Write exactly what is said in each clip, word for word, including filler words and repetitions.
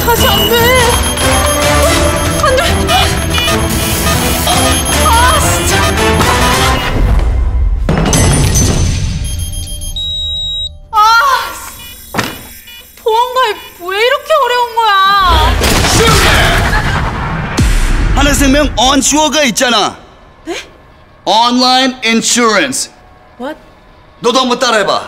다시 안 돼. 안 돼. 아, 진짜. 아, 보험가입 왜 이렇게 어려운 거야? 하나생명 onsure가 있잖아. 네? Online insurance. What? 너도 한번 따라해봐.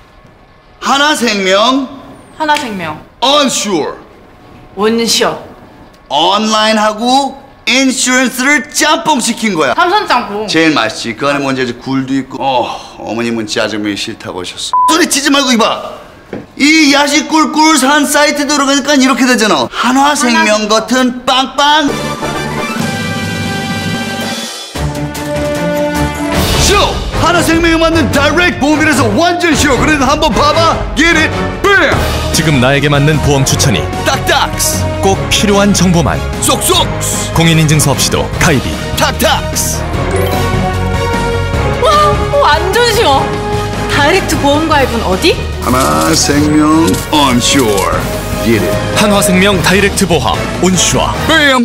하나생명 하나생명 onshore. 원시어 온라인하고 인슈런스를 짬뽕 시킨 거야. 삼선짬뽕. 제일 맛있지. 그 안에 먼저 이제 굴도 있고. 어, 어머님은 짜장면이 싫다고 하셨어. 소리치지 말고 이봐. 이 야식 꿀꿀 산 사이트 들어가니까 이렇게 되잖아. 한화생명 같은 빵빵 쇼! 하나생명에 맞는 다이렉트 보험이라서 완전 쉬워. 그래도 한번 봐봐. Get it, bam! 지금 나에게 맞는 보험 추천이 딱딱! 꼭 필요한 정보만 쏙쏙! 공인인증서 없이도 가입이 탁탁! 와, 완전 쉬워. 다이렉트 보험 가입은 어디? 하나생명 onshore. Get it. 한화생명 다이렉트 보험 온슈어 bam!